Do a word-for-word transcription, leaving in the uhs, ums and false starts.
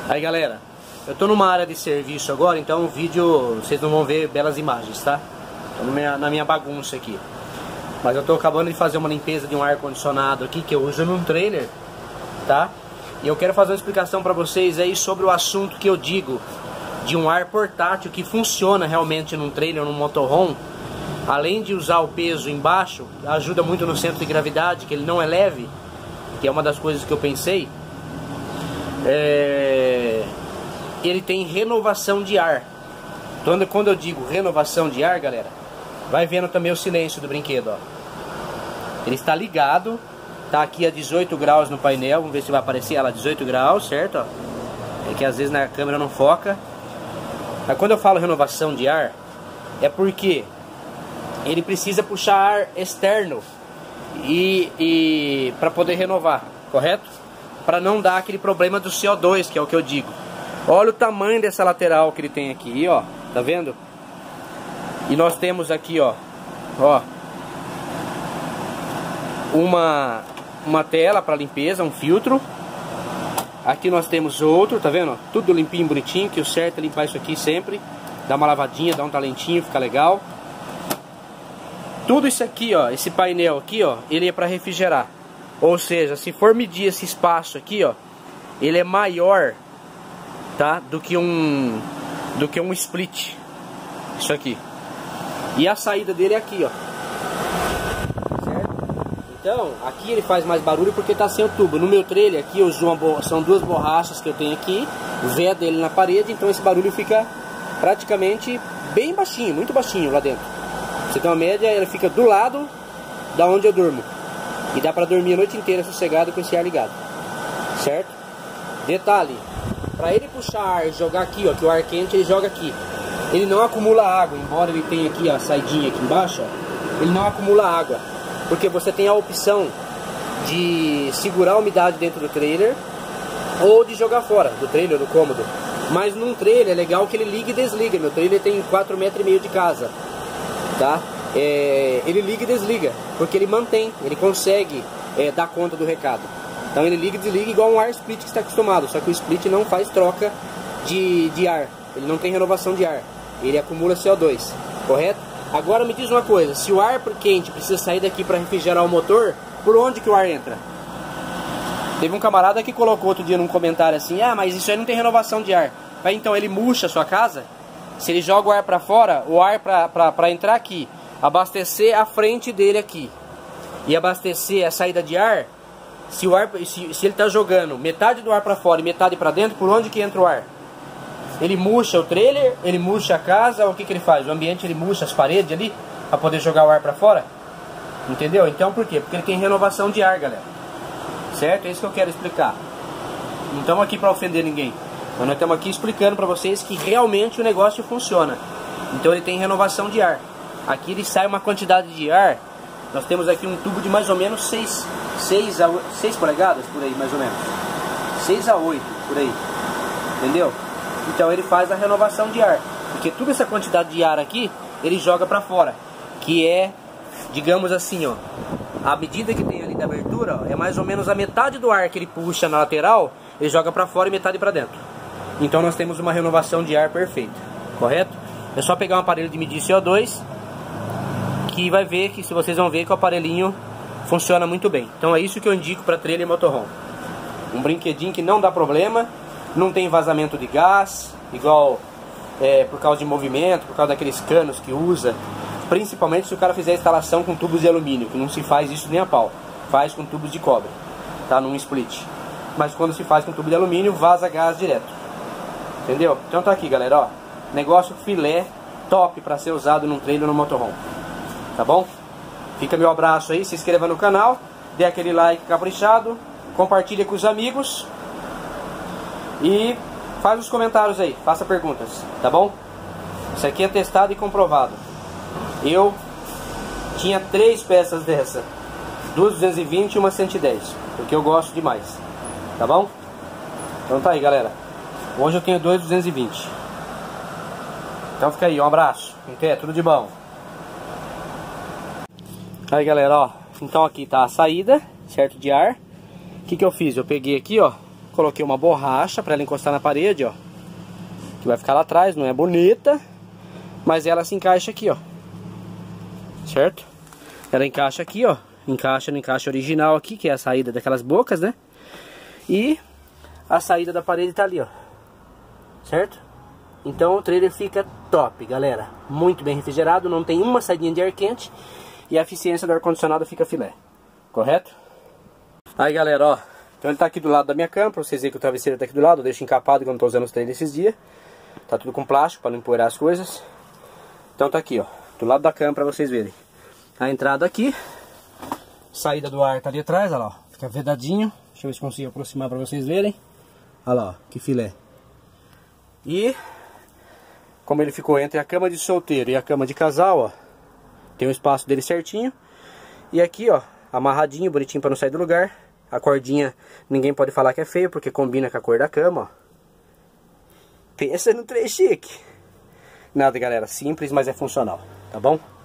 Aí galera, eu tô numa área de serviço agora, então o vídeo vocês não vão ver belas imagens, tá? Tô na minha, na minha bagunça aqui. Mas eu tô acabando de fazer uma limpeza de um ar-condicionado aqui que eu uso num trailer, tá? E eu quero fazer uma explicação pra vocês aí sobre o assunto que eu digo de um ar portátil que funciona realmente num trailer, num motorhome. Além de usar o peso embaixo, ajuda muito no centro de gravidade, que ele não é leve, que é uma das coisas que eu pensei. É... Ele tem renovação de ar. Então, quando eu digo renovação de ar, galera, vai vendo também o silêncio do brinquedo, ó. Ele está ligado, tá aqui a dezoito graus no painel, vamos ver se vai aparecer ela, dezoito graus, certo? Ó. É que às vezes na câmera não foca. Mas quando eu falo renovação de ar, é porque ele precisa puxar ar externo e, e para poder renovar, correto? Para não dar aquele problema do C O dois, que é o que eu digo. Olha o tamanho dessa lateral que ele tem aqui, ó, tá vendo? E nós temos aqui, ó, ó, uma uma tela para limpeza, um filtro. Aqui nós temos outro, tá vendo? Tudo limpinho, bonitinho, que o certo é limpar isso aqui sempre. Dá uma lavadinha, dá um talentinho, fica legal. Tudo isso aqui, ó, esse painel aqui, ó, ele é para refrigerar. Ou seja, se for medir esse espaço aqui, ó, ele é maior, tá, do que um do que um split. Isso aqui. E a saída dele é aqui, ó. Certo? Então, aqui ele faz mais barulho porque tá sem o tubo. No meu trailer aqui eu uso uma são duas borrachas que eu tenho aqui, veda ele na parede, então esse barulho fica praticamente bem baixinho, muito baixinho lá dentro. Você tem uma média, ele fica do lado da onde eu durmo. E dá pra dormir a noite inteira sossegado com esse ar ligado. Certo? Detalhe, pra ele puxar ar e jogar aqui, ó, que o ar quente ele joga aqui. Ele não acumula água, embora ele tenha aqui a saidinha aqui embaixo, ó, ele não acumula água. Porque você tem a opção de segurar a umidade dentro do trailer ou de jogar fora do trailer, do cômodo. Mas num trailer é legal que ele liga e desliga. Meu trailer tem quatro metros e meio de casa. Tá? É, ele liga e desliga, porque ele mantém, ele consegue é, dar conta do recado. Então ele liga e desliga igual um ar split que está acostumado, só que o split não faz troca de, de ar, ele não tem renovação de ar, ele acumula C O dois, correto? Agora me diz uma coisa, se o ar quente precisa sair daqui para refrigerar o motor, por onde que o ar entra? Teve um camarada que colocou outro dia num comentário assim, ah, mas isso aí não tem renovação de ar. Mas então ele murcha a sua casa? Se ele joga o ar para fora, o ar para entrar aqui, abastecer a frente dele aqui e abastecer a saída de ar, se, o ar, se, se ele está jogando metade do ar para fora e metade para dentro, por onde que entra o ar? Ele murcha o trailer, ele murcha a casa, o que, que ele faz? O ambiente ele murcha as paredes ali para poder jogar o ar para fora? Entendeu? Então por quê? Porque ele tem renovação de ar, galera. Certo? É isso que eu quero explicar. Não estamos aqui para ofender ninguém. Mas nós estamos aqui explicando para vocês que realmente o negócio funciona. Então ele tem renovação de ar. Aqui ele sai uma quantidade de ar. Nós temos aqui um tubo de mais ou menos seis, seis, a, seis polegadas, por aí mais ou menos. seis a oito, por aí. Entendeu? Então ele faz a renovação de ar. Porque toda essa quantidade de ar aqui, ele joga para fora. Que é, digamos assim, ó, a medida que tem ali da abertura, ó, é mais ou menos a metade do ar que ele puxa na lateral, ele joga para fora e metade para dentro. Então nós temos uma renovação de ar perfeita, correto? É só pegar um aparelho de medir C O dois, que vai ver que se vocês vão ver que o aparelhinho funciona muito bem. Então é isso que eu indico para trailer e motorhome. Um brinquedinho que não dá problema, não tem vazamento de gás, igual é, por causa de movimento, por causa daqueles canos que usa. Principalmente se o cara fizer a instalação com tubos de alumínio, que não se faz isso nem a pau, faz com tubos de cobre, tá? Num split. Mas quando se faz com tubo de alumínio, vaza gás direto. Entendeu? Então tá aqui, galera, ó. Negócio filé, top para ser usado num trailer ou no motorhome. Tá bom? Fica meu abraço aí, se inscreva no canal, dê aquele like caprichado, compartilha com os amigos e faz os comentários aí, faça perguntas, tá bom? Isso aqui é testado e comprovado. Eu tinha três peças dessa, duas duzentos e vinte e uma cento e dez, porque eu gosto demais, tá bom? Então tá aí, galera. Hoje eu tenho dois duzentos e vinte. Então fica aí, um abraço. Até, tudo de bom. Aí, galera, ó. Então aqui tá a saída, certo, de ar. O que que eu fiz? Eu peguei aqui, ó, coloquei uma borracha para ela encostar na parede, ó. Que vai ficar lá atrás, não é bonita, mas ela se encaixa aqui, ó. Certo? Ela encaixa aqui, ó. Encaixa no encaixe original aqui, que é a saída daquelas bocas, né? E a saída da parede tá ali, ó. Certo? Então o trailer fica top, galera. Muito bem refrigerado, não tem uma saidinha de ar quente. E a eficiência do ar-condicionado fica filé. Correto? Aí, galera, ó. Então ele tá aqui do lado da minha cama, pra vocês verem que o travesseiro tá aqui do lado. Eu deixo encapado que eu não tô usando os trailers esses dias. Tá tudo com plástico pra não empoeirar as coisas. Então tá aqui, ó. Do lado da cama pra vocês verem. A entrada aqui. Saída do ar tá ali atrás, olha lá, ó. Fica vedadinho. Deixa eu ver se consigo aproximar pra vocês verem. Olha lá, ó, que filé. E como ele ficou entre a cama de solteiro e a cama de casal, ó, tem o espaço dele certinho. E aqui, ó, amarradinho, bonitinho pra não sair do lugar. A cordinha, ninguém pode falar que é feio, porque combina com a cor da cama, ó. Pensa no trem chique. Nada, galera, simples, mas é funcional, tá bom?